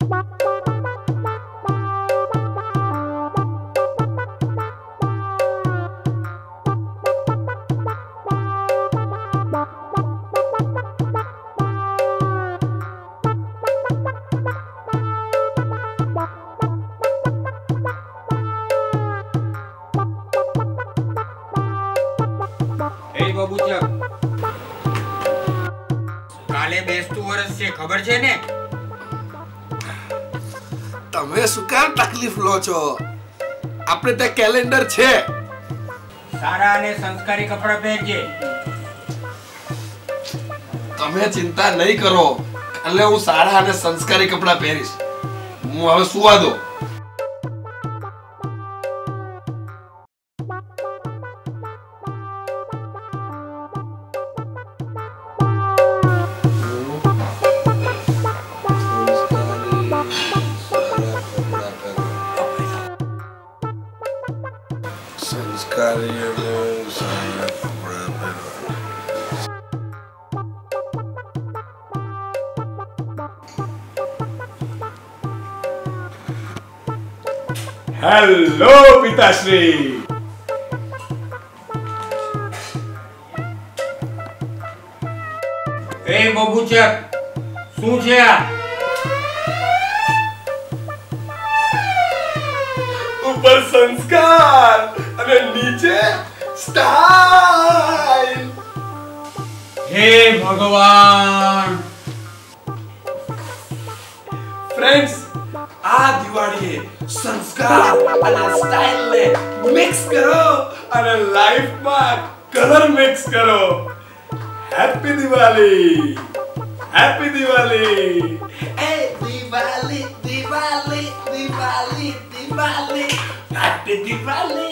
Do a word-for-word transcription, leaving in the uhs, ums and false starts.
કાલે બેસતું વર્ષ છે, ખબર છે ને? તમે શું કામ તકલીફ લો છો? આપણે ત્યાં કેલેન્ડર છે. સારા અને સંસ્કારી કપડાં પહેરજે. તમે ચિંતા નહીં કરો, એટલે હું સારા અને સંસ્કારી કપડાં પહેરીશ. હું હવે સુવા દો. સંસ્કારી અને સારા કપડાં પહેરવા. હેલો પિતાશ્રી. એ બબુચક, શું છે આ? ઉપર સંસ્કાર અને નીચે સ્ટાઇલ. હે ભગવાન. ફ્રેન્ડ્સ, આ દિવાળીએ સંસ્કાર અને સ્ટાઇલ ને મિક્સ કરો અને લાઈફમાં કલર મિક્સ કરો. હેપી દિવાળી. હેપી દિવાળી. એ દિવાળી દિવાળી દિવાળી દિવાળી હેપી દિવાળી.